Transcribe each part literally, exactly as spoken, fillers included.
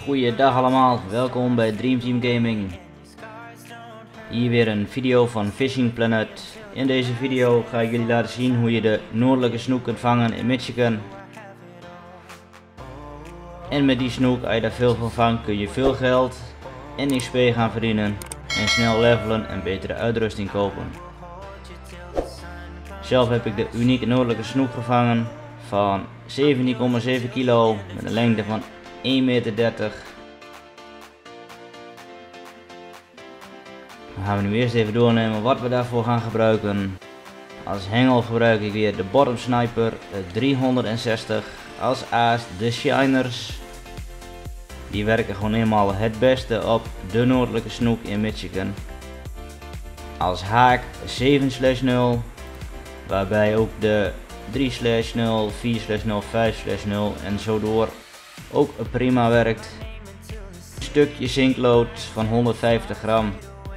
Goeiedag allemaal, welkom bij Dream Team Gaming. Hier weer een video van Fishing Planet. In deze video ga ik jullie laten zien hoe je de noordelijke snoek kunt vangen in Michigan. En met die snoek, als je daar veel van vangt, kun je veel geld en X P gaan verdienen. En snel levelen en betere uitrusting kopen. Zelf heb ik de unieke noordelijke snoek gevangen van zeventien komma zeven kilo met een lengte van één meter dertig. Dan gaan we nu eerst even doornemen wat we daarvoor gaan gebruiken. Als hengel gebruik ik weer de Bottom Sniper driehonderdzestig. Als aas de Shiners. Die werken gewoon helemaal het beste op de noordelijke snoek in Michigan. Als haak zeven slash nul. Waarbij ook de drie slash nul, vier slash nul, vijf slash nul en zo door ook prima werkt. Een stukje zinklood van honderdvijftig gram.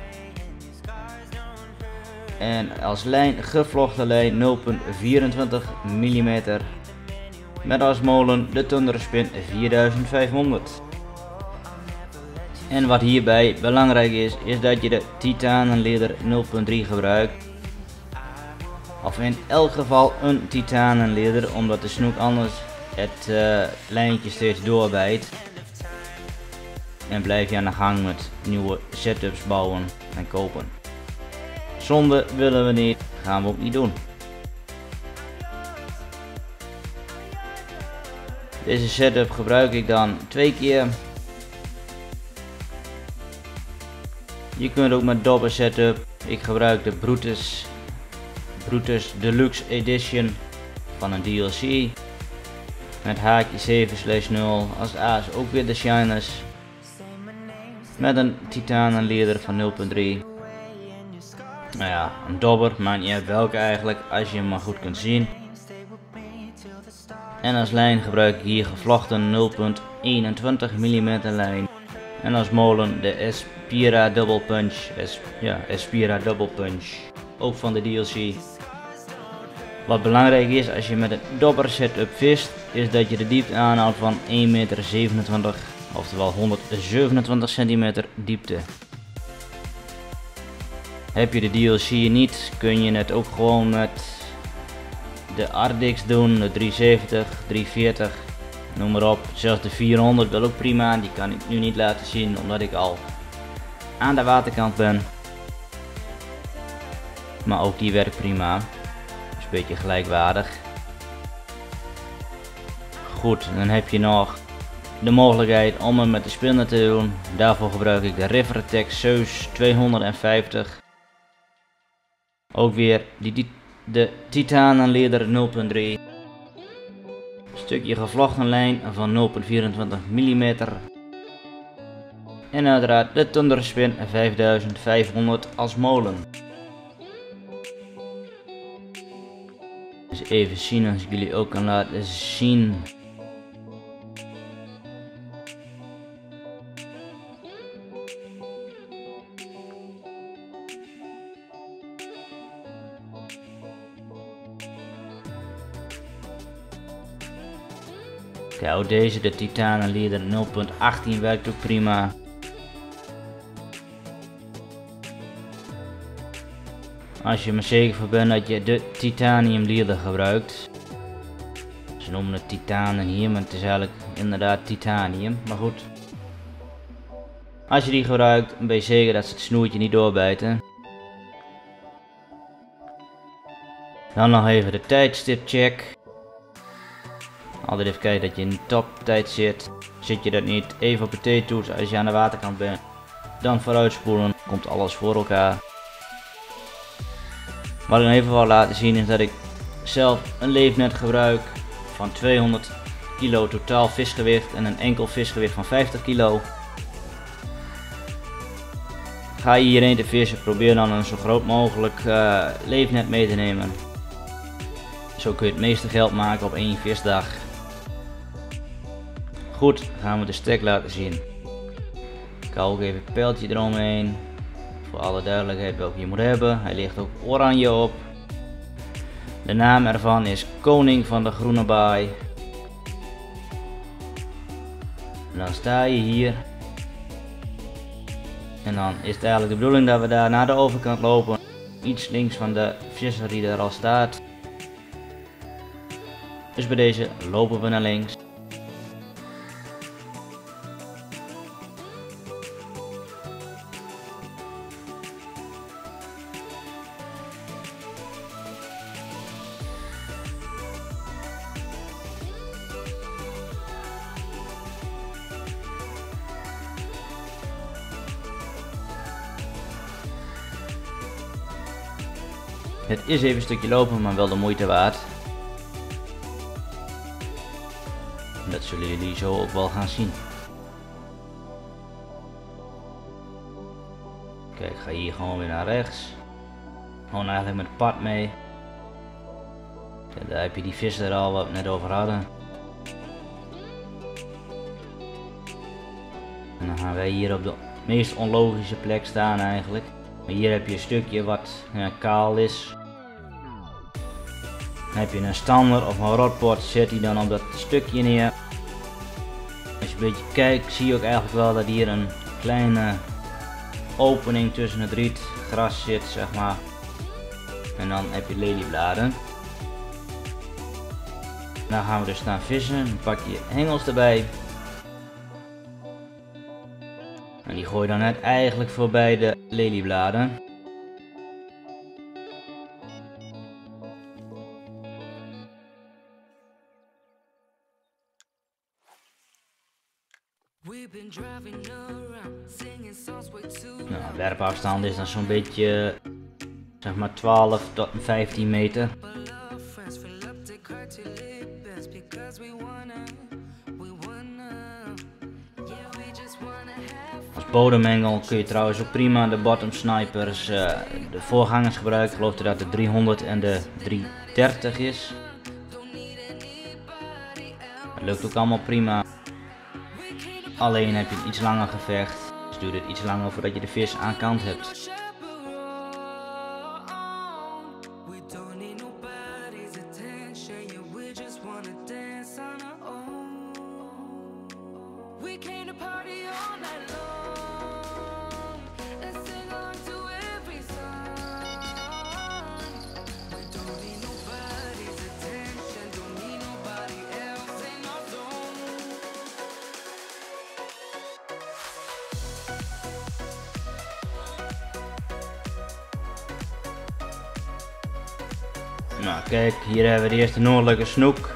En als lijn gevlochten lijn nul komma vierentwintig millimeter. Met als molen de Thunderspin vierduizend vijfhonderd. En wat hierbij belangrijk is, is dat je de titanenleder nul komma drie gebruikt. Of in elk geval een titanenleder, omdat de snoek anders het uh, lijntje steeds doorbijt. En blijf je aan de gang met nieuwe setups bouwen en kopen. Zonde willen we niet, gaan we ook niet doen. Deze setup gebruik ik dan twee keer. Je kunt ook met dobber setup. Ik gebruik de Brutus, Brutus Deluxe Edition van een D L C. Met haakje zeven slash nul, als aas ook weer de Shiners. Met een titanenleder van nul komma drie. Nou ja, een dobber, maakt niet uit welke eigenlijk, als je hem maar goed kunt zien. En als lijn gebruik ik hier gevlochten nul komma eenentwintig millimeter lijn. En als molen de Espira Double Punch, es, ja, Espira Double Punch, ook van de D L C. Wat belangrijk is als je met een dobber setup vist, is dat je de diepte aanhoudt van één meter zevenentwintig, oftewel honderdzevenentwintig centimeter diepte. Heb je de D L C niet, kun je het ook gewoon met de Ardix doen, de driehonderdzeventig, driehonderdveertig, noem maar op. Zelfs de vierhonderd wil ook prima, die kan ik nu niet laten zien omdat ik al aan de waterkant ben. Maar ook die werkt prima. Een beetje gelijkwaardig. Goed, dan heb je nog de mogelijkheid om hem met de spinner te doen. Daarvoor gebruik ik de River-Tech Zeus tweehonderdvijftig. Ook weer die, die, de titanenleder nul komma drie. Stukje gevlochten lijn van nul komma vierentwintig millimeter. En uiteraard de Thunderspin vijfduizend vijfhonderd als molen. Dus even zien als ik jullie ook kan laten zien. Kijk, ook deze, de titanenleder nul komma achttien werkt ook prima. Als je er zeker voor bent dat je de titanium leader gebruikt. Ze noemen het titanen hier, maar het is eigenlijk inderdaad titanium. Maar goed. Als je die gebruikt, ben je zeker dat ze het snoertje niet doorbijten. Dan nog even de tijdstip check. Altijd even kijken dat je in de top tijd zit. Zit je dat niet, even op de T-toets als je aan de waterkant bent. Dan vooruitspoelen, komt alles voor elkaar. Wat ik nog even wil laten zien is dat ik zelf een leefnet gebruik van tweehonderd kilo totaal visgewicht en een enkel visgewicht van vijftig kilo. Ga je hierheen te vissen, probeer dan een zo groot mogelijk uh, leefnet mee te nemen. Zo kun je het meeste geld maken op één visdag. Goed, gaan we de stek laten zien. Ik hou ook even een pijltje eromheen. Voor alle duidelijkheid welke je moet hebben. Hij ligt ook oranje op. De naam ervan is Koning van de Groene Baai. En dan sta je hier. En dan is het eigenlijk de bedoeling dat we daar naar de overkant lopen. Iets links van de visser die er al staat. Dus bij deze lopen we naar links. Het is even een stukje lopen, maar wel de moeite waard. En dat zullen jullie zo ook wel gaan zien. Kijk, ik ga hier gewoon weer naar rechts. Gewoon eigenlijk met het pad mee. Kijk, daar heb je die vis er al wat we net over hadden. En dan gaan wij hier op de meest onlogische plek staan eigenlijk. Maar hier heb je een stukje wat ja, kaal is. Dan heb je een stander of een rotpot, zet die dan op dat stukje neer. Als je een beetje kijkt, zie je ook eigenlijk wel dat hier een kleine opening tussen het rietgras zit, zeg maar. En dan heb je leliebladen. Dan gaan we dus staan vissen. Dan pak je hengels erbij. En die gooi je dan net eigenlijk voorbij de leliebladen. Nou, werpafstand is dan zo'n beetje zeg maar twaalf tot vijftien meter. Als bodemengel kun je trouwens ook prima de bottom snipers, uh, de voorgangers gebruiken. Ik geloof dat de driehonderd en de driehonderddertig is. Dat lukt ook allemaal prima. Alleen heb je een iets langer gevecht, dus duurt het iets langer voordat je de vis aan kant hebt. Nou kijk, hier hebben we de eerste noordelijke snoek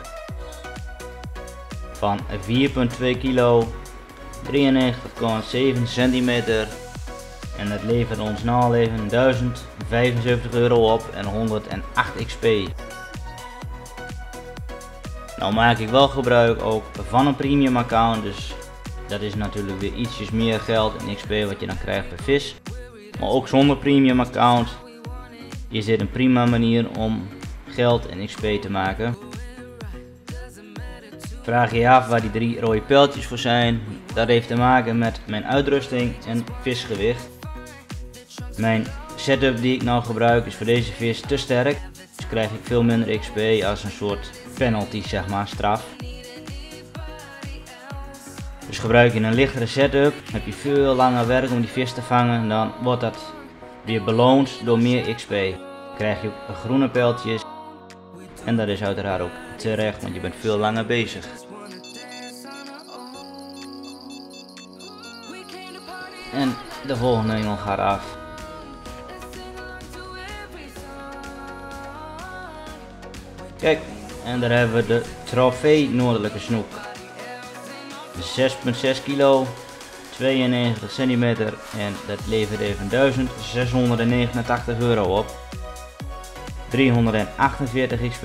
van vier komma twee kilo, drieënnegentig komma zeven centimeter en het levert ons na leven duizend vijfenzeventig euro op en honderdacht X P. Nou maak ik wel gebruik ook van een premium account, dus dat is natuurlijk weer ietsjes meer geld en X P wat je dan krijgt per vis. Maar ook zonder premium account is dit een prima manier om geld en X P te maken. Vraag je af waar die drie rode pijltjes voor zijn. Dat heeft te maken met mijn uitrusting en visgewicht. Mijn setup die ik nou gebruik is voor deze vis te sterk. Dus krijg ik veel minder X P als een soort penalty, zeg maar, straf. Dus gebruik je een lichtere setup, heb je veel langer werk om die vis te vangen. Dan wordt dat weer beloond door meer X P. Dan krijg je ook groene pijltjes. En dat is uiteraard ook terecht, want je bent veel langer bezig. En de volgende hengel gaat af. Kijk, en daar hebben we de trofee noordelijke snoek. zes komma zes kilo, tweeënnegentig centimeter en dat levert even duizend zeshonderdnegenentachtig euro op. driehonderdachtenveertig X P.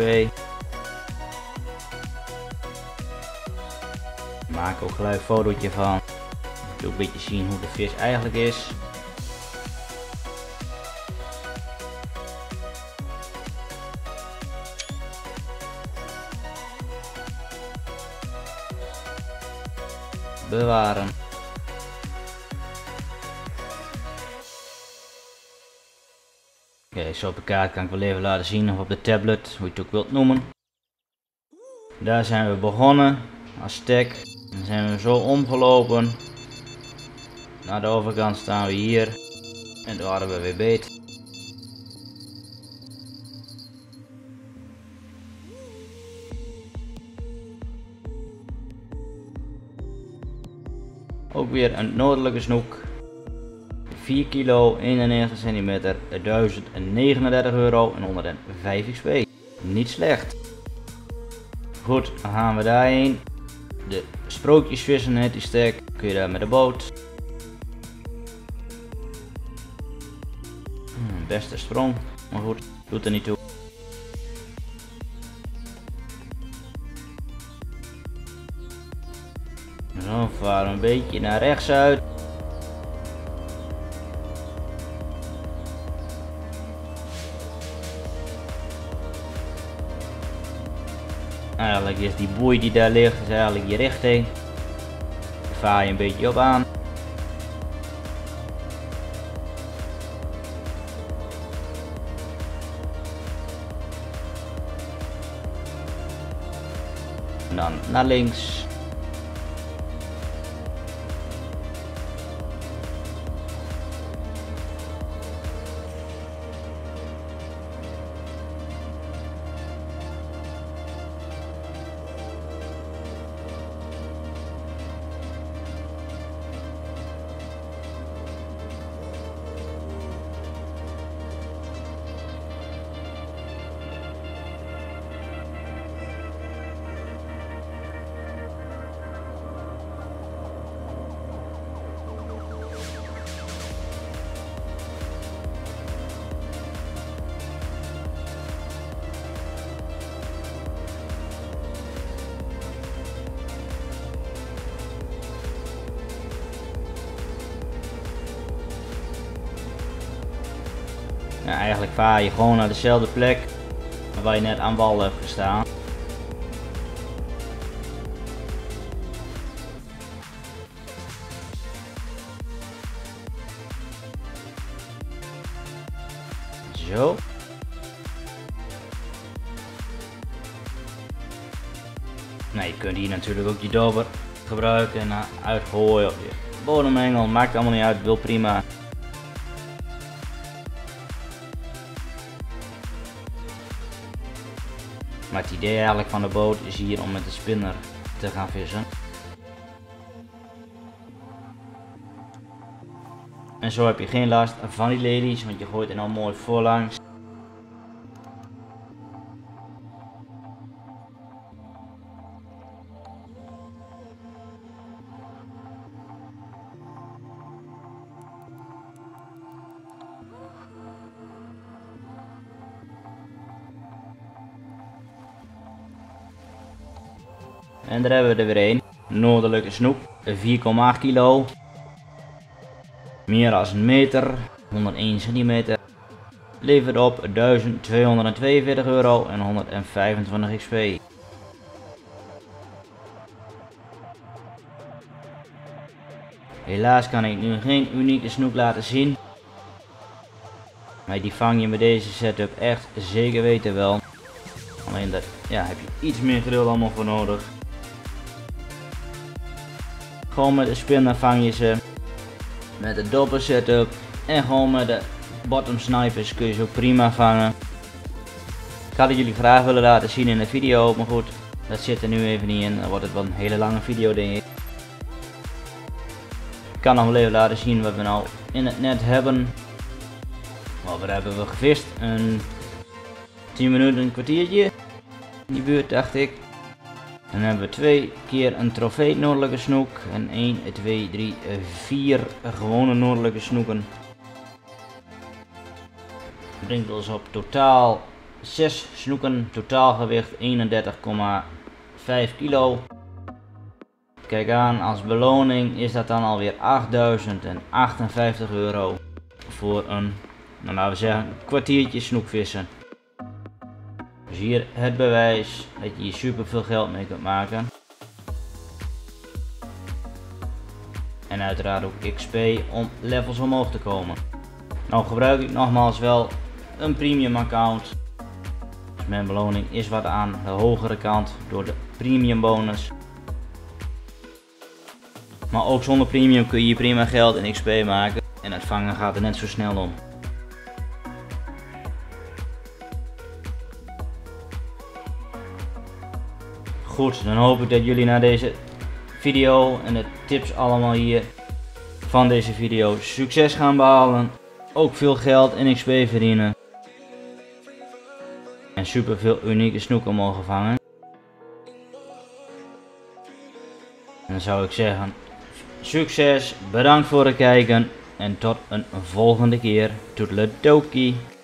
Maak ook gelijk een fotootje van. Ik wil een beetje zien hoe de vis eigenlijk is. Bewaren. Oké, okay, zo op de kaart kan ik wel even laten zien, of op de tablet, hoe je het ook wilt noemen. Daar zijn we begonnen als stack. Dan zijn we zo omgelopen. Naar de overkant staan we hier. En daar hadden we weer beet. Ook weer een noordelijke snoek. vier kilo, eenennegentig centimeter, duizend negenendertig euro en honderdvijf X P. Niet slecht. Goed, dan gaan we daarheen. De sprookjesvissen heet die stek. Kun je daar met de boot. Hmm, beste sprong, maar goed, doet er niet toe. Zo, varen een beetje naar rechts uit. Eigenlijk is die boei die daar ligt, is eigenlijk je richting. Daar vaar je een beetje op aan. En dan naar links. Ja, eigenlijk vaar je gewoon naar dezelfde plek waar je net aan wal hebt gestaan. Zo. Nou, je kunt hier natuurlijk ook je dobber gebruiken en uitgooien op je bodemengel. Maakt allemaal niet uit, wil prima. Maar het idee eigenlijk van de boot is hier om met de spinner te gaan vissen. En zo heb je geen last van die lelies, want je gooit er nou mooi voorlangs. En daar hebben we er weer een. Noordelijke snoek, vier komma acht kilo. Meer dan een meter, honderdéén centimeter. Levert op duizend tweehonderdtweeënveertig euro en honderdvijfentwintig X P. Helaas kan ik nu geen unieke snoek laten zien. Maar die vang je met deze setup echt zeker weten wel. Alleen daar ja, heb je iets meer geduld allemaal voor nodig. Gewoon met de spinner vang je ze. Met de dobber setup. En gewoon met de bottom snipers kun je ze ook prima vangen. Ik had het jullie graag willen laten zien in de video. Maar goed, dat zit er nu even niet in. Dan wordt het wel een hele lange video denk ik. Ik kan nog wel even laten zien wat we nou in het net hebben. Wat we hebben we gevist. Een tien minuten, een kwartiertje. In die buurt dacht ik. Dan hebben we twee keer een trofee noordelijke snoek. En één, twee, drie, vier gewone noordelijke snoeken. Dat brengt ons op totaal zes snoeken. Totaalgewicht eenendertig komma vijf kilo. Kijk aan, als beloning is dat dan alweer achtduizend achtenvijftig euro. Voor een, nou laten we zeggen, kwartiertje snoekvissen. Dus hier het bewijs dat je hier super veel geld mee kunt maken. En uiteraard ook X P om levels omhoog te komen. Nou gebruik ik nogmaals wel een premium account. Dus mijn beloning is wat aan de hogere kant door de premium bonus. Maar ook zonder premium kun je hier prima geld in X P maken en het vangen gaat er net zo snel om. Goed, dan hoop ik dat jullie na deze video en de tips allemaal hier van deze video succes gaan behalen. Ook veel geld in X P verdienen. En super veel unieke snoeken mogen vangen. En dan zou ik zeggen, succes, bedankt voor het kijken en tot een volgende keer. Toedeledokie.